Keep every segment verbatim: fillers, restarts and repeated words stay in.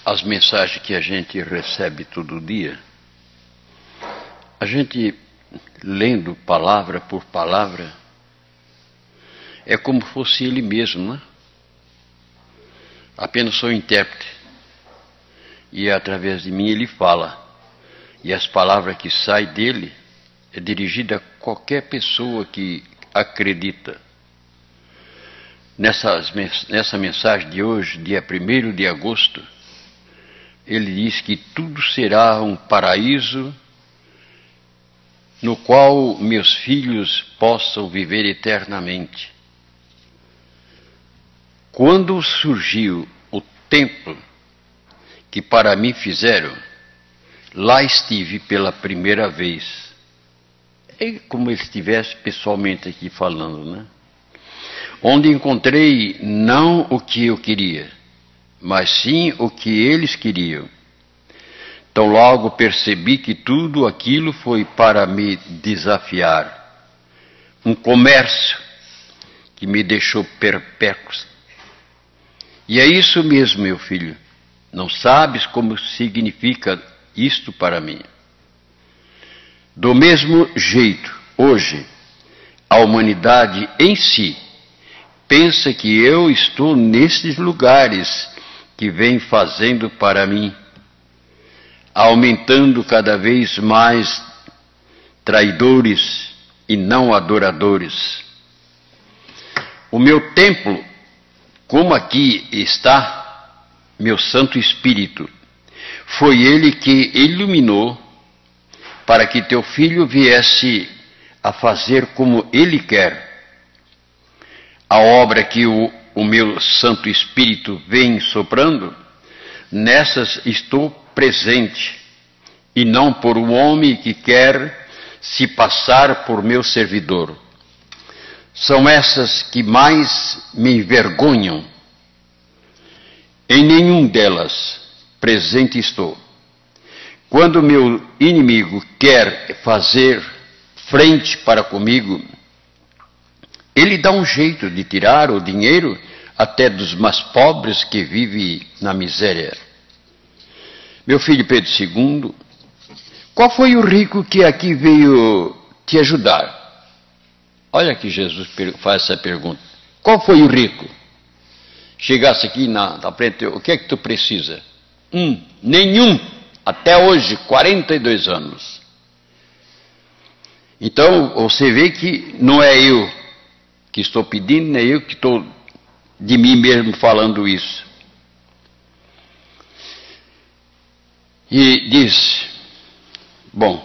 as mensagens que a gente recebe todo dia, a gente lendo palavra por palavra, é como fosse ele mesmo, né? Apenas sou intérprete. E através de mim ele fala. E as palavras que saem dele é dirigida a qualquer pessoa que acredita. Nessas, nessa mensagem de hoje, dia primeiro de agosto, ele diz que tudo será um paraíso no qual meus filhos possam viver eternamente. Quando surgiu o templo que para mim fizeram, lá estive pela primeira vez. É como ele estivesse pessoalmente aqui falando, né? Onde encontrei não o que eu queria, mas sim o que eles queriam. Então logo percebi que tudo aquilo foi para me desafiar. Um comércio que me deixou perplexo. E é isso mesmo, meu filho. Não sabes como significa isto para mim. Do mesmo jeito, hoje, a humanidade em si pensa que eu estou nesses lugares que vem fazendo para mim, aumentando cada vez mais traidores e não adoradores. O meu templo, como aqui está, meu Santo Espírito, foi ele que iluminou para que teu filho viesse a fazer como ele quer. A obra que o, o meu Santo Espírito vem soprando, nessas estou presente, e não por um homem que quer se passar por meu servidor. São essas que mais me envergonham. Em nenhum delas presente estou. Quando meu inimigo quer fazer frente para comigo, ele dá um jeito de tirar o dinheiro até dos mais pobres que vivem na miséria. Meu filho Pedro segundo, qual foi o rico que aqui veio te ajudar? Olha que Jesus faz essa pergunta. Qual foi o rico? Chegasse aqui na, na frente, o que é que tu precisa? Hum, nenhum. Até hoje, quarenta e dois anos. Então, você vê que não é eu que estou pedindo, nem eu que estou de mim mesmo falando isso. E diz, bom,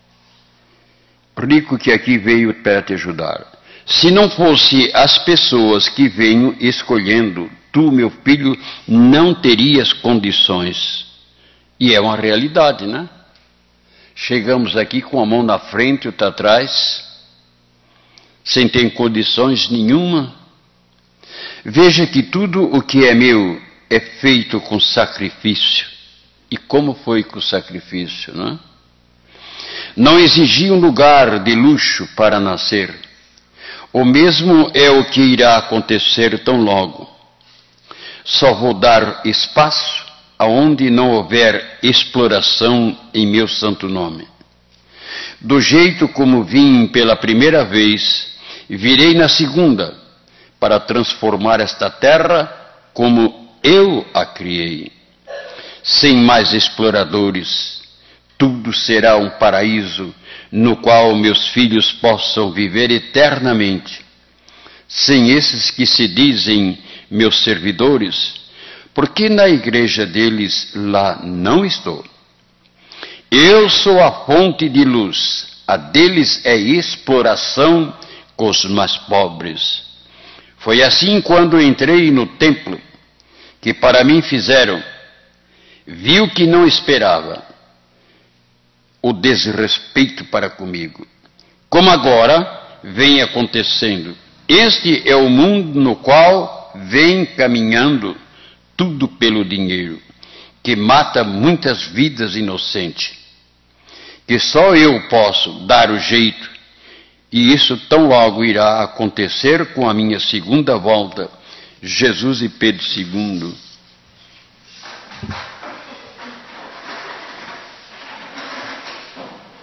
rico que aqui veio para te ajudar. Se não fosse as pessoas que venham escolhendo, tu, meu filho, não terias condições. E é uma realidade, né? Chegamos aqui com a mão na frente e outra atrás, sem ter condições nenhuma. Veja que tudo o que é meu é feito com sacrifício. E como foi com o sacrifício, né? Não exigi um lugar de luxo para nascer. O mesmo é o que irá acontecer tão logo. Só vou dar espaço aonde não houver exploração em meu santo nome. Do jeito como vim pela primeira vez, virei na segunda, para transformar esta terra como eu a criei. Sem mais exploradores, tudo será um paraíso no qual meus filhos possam viver eternamente. Sem esses que se dizem meus servidores, porque na igreja deles lá não estou. Eu sou a fonte de luz, a deles é exploração com os mais pobres. Foi assim quando entrei no templo, que para mim fizeram, viu que não esperava, o desrespeito para comigo. Como agora vem acontecendo, este é o mundo no qual vem caminhando tudo pelo dinheiro, que mata muitas vidas inocentes, que só eu posso dar o jeito, e isso tão logo irá acontecer com a minha segunda volta. Jesus e Pedro segundo.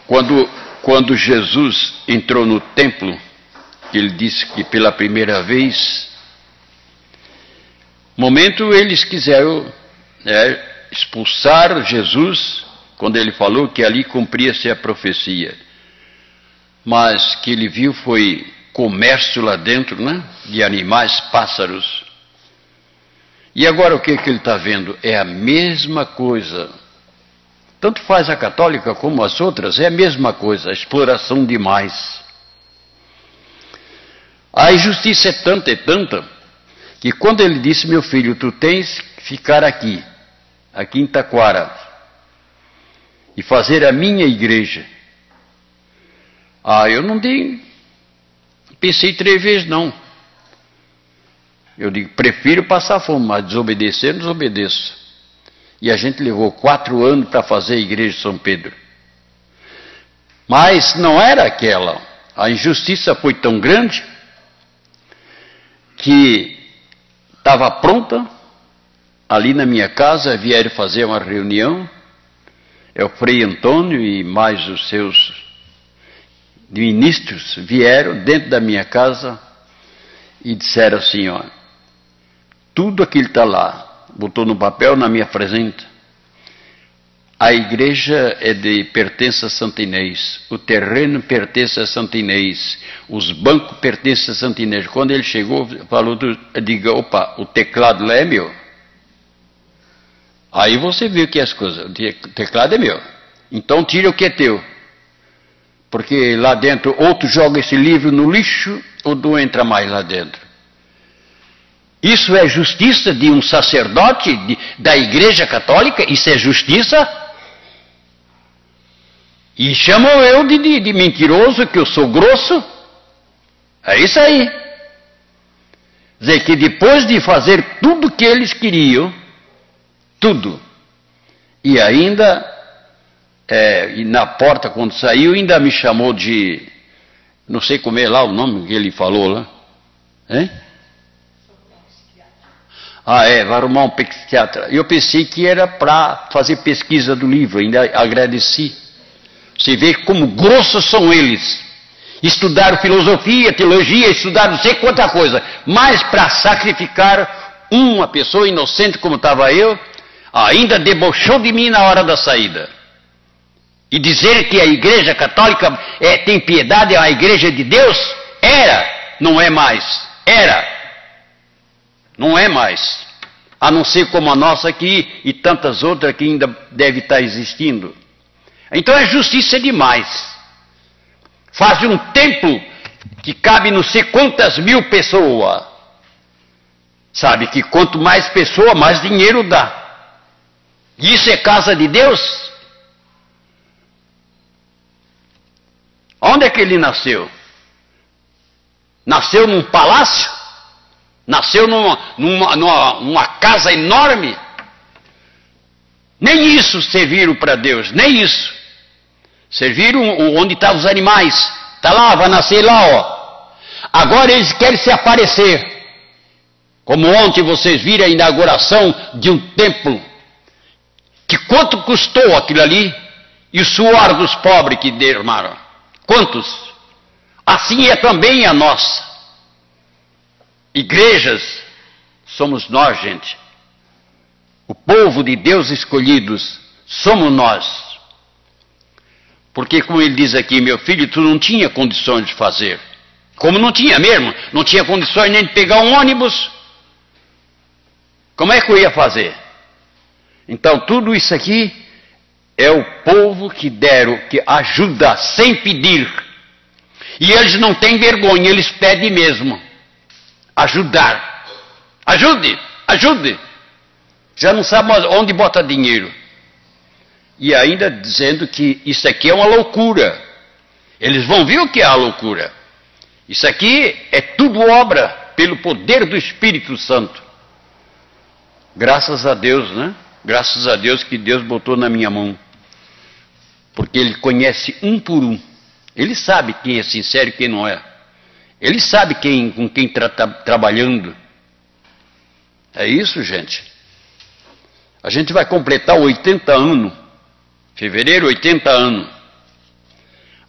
Quando, quando Jesus entrou no templo, ele disse que pela primeira vez, momento eles quiseram né, expulsar Jesus, quando ele falou que ali cumpria-se a profecia. Mas que ele viu foi comércio lá dentro, né, de animais, pássaros. E agora o que, que ele está vendo? É a mesma coisa. Tanto faz a católica como as outras, é a mesma coisa, a exploração demais. A injustiça é tanta, é tanta, que quando ele disse, meu filho, tu tens que ficar aqui, aqui em Taquara, e fazer a minha igreja. Ah, eu não dei, pensei três vezes não. Eu digo, prefiro passar fome, mas desobedecer, desobedeço. E a gente levou quatro anos para fazer a igreja de São Pedro. Mas não era aquela. A injustiça foi tão grande que estava pronta, ali na minha casa, vieram fazer uma reunião, é o Frei Antônio e mais os seus ministros vieram dentro da minha casa e disseram assim, ó, tudo aquilo está lá, botou no papel na minha frente. A igreja é de pertence a Santo Inês, o terreno pertence a Santo Inês, os bancos pertencem a Santo Inês. Quando ele chegou, falou, diga, opa, o teclado lá é meu. Aí você viu que as coisas, o teclado é meu. Então tira o que é teu. Porque lá dentro, ou tu joga esse livro no lixo, ou tu entra mais lá dentro. Isso é justiça de um sacerdote de, da Igreja Católica? Isso é justiça? E chamam eu de, de, de mentiroso, que eu sou grosso? É isso aí. Quer dizer que depois de fazer tudo que eles queriam, tudo, e ainda, é, e na porta quando saiu, ainda me chamou de, não sei como é lá o nome que ele falou lá, hein? Ah, é, vai arrumar um psiquiatra. Eu pensei que era para fazer pesquisa do livro, ainda agradeci. Você vê como grossos são eles. Estudaram filosofia, teologia, estudaram não sei quanta coisa, mas para sacrificar uma pessoa inocente como estava eu, ainda debochou de mim na hora da saída. E dizer que a Igreja Católica é, tem piedade, é a Igreja de Deus, era, não é mais, era. Não é mais, a não ser como a nossa aqui e tantas outras que ainda deve estar existindo. Então é justiça demais. Faz um templo que cabe não sei quantas mil pessoas. Sabe que quanto mais pessoa, mais dinheiro dá. Isso é casa de Deus? Onde é que ele nasceu? Nasceu num palácio? Nasceu numa, numa, numa, numa casa enorme? Nem isso serviram para Deus, nem isso. Serviram onde estavam os animais. Está lá, vai nascer lá, ó. Agora eles querem se aparecer. Como ontem vocês viram a inauguração de um templo. Que quanto custou aquilo ali? E o suor dos pobres que derramaram. Quantos? Assim é também a nossa. Igrejas, somos nós, gente. O povo de Deus escolhidos, somos nós. Porque, como ele diz aqui, meu filho, tu não tinha condições de fazer. Como não tinha mesmo, não tinha condições nem de pegar um ônibus. Como é que eu ia fazer? Então, tudo isso aqui é o povo que deram, que ajuda sem pedir. E eles não têm vergonha, eles pedem mesmo. Ajudar. Ajude, ajude. Já não sabe onde bota dinheiro. E ainda dizendo que isso aqui é uma loucura. Eles vão ver o que é a loucura. Isso aqui é tudo obra pelo poder do Espírito Santo. Graças a Deus, né? Graças a Deus que Deus botou na minha mão. Porque Ele conhece um por um. Ele sabe quem é sincero e quem não é. Ele sabe quem, com quem está tra trabalhando. É isso, gente. A gente vai completar oitenta anos. Fevereiro, oitenta anos.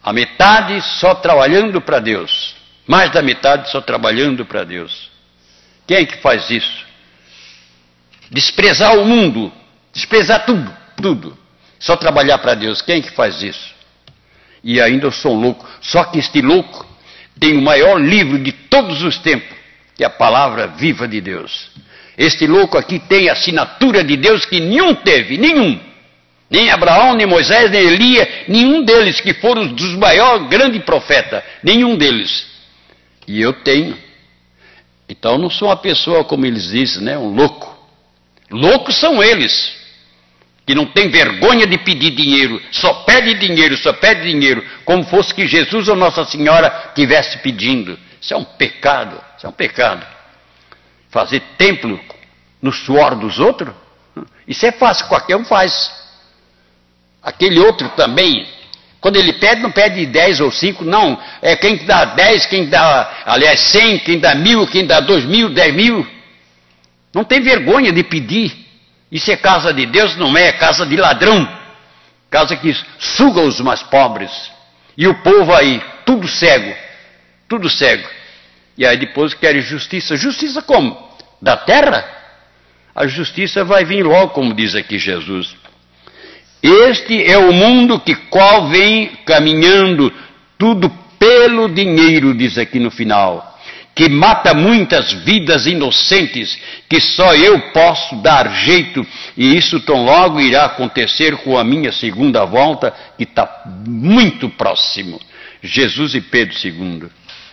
A metade só trabalhando para Deus. Mais da metade só trabalhando para Deus. Quem é que faz isso? Desprezar o mundo, desprezar tudo, tudo. Só trabalhar para Deus. Quem é que faz isso? E ainda eu sou louco. Só que este louco tem o maior livro de todos os tempos, que é a palavra viva de Deus. Este louco aqui tem a assinatura de Deus que nenhum teve, nenhum. Nem Abraão, nem Moisés, nem Elias, nenhum deles que foram os dos maiores grandes profetas, nenhum deles. E eu tenho. Então eu não sou uma pessoa, como eles dizem, né, um louco. Loucos são eles, que não tem vergonha de pedir dinheiro, só pede dinheiro, só pede dinheiro, como fosse que Jesus ou Nossa Senhora estivesse pedindo. Isso é um pecado, isso é um pecado. Fazer templo no suor dos outros, isso é fácil, qualquer um faz. Aquele outro também, quando ele pede, não pede dez ou cinco, não. É quem dá dez, quem dá, aliás, cem, quem dá mil, quem dá dois mil, dez mil. Não tem vergonha de pedir. Isso é casa de Deus, não é, é casa de ladrão. Casa que suga os mais pobres. E o povo aí, tudo cego, tudo cego. E aí depois querem justiça. Justiça como? Da terra? A justiça vai vir logo, como diz aqui Jesus. Este é o mundo que qual vem caminhando, tudo pelo dinheiro, diz aqui no final, que mata muitas vidas inocentes, que só eu posso dar jeito, e isso tão logo irá acontecer com a minha segunda volta, que está muito próximo. Jesus e Pedro segundo.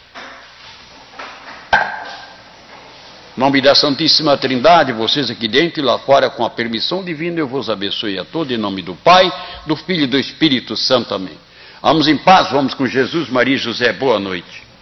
Em nome da Santíssima Trindade, vocês aqui dentro e lá fora, com a permissão divina, eu vos abençoe a todos, em nome do Pai, do Filho e do Espírito Santo. Amém. Vamos em paz, vamos com Jesus, Maria e José. Boa noite.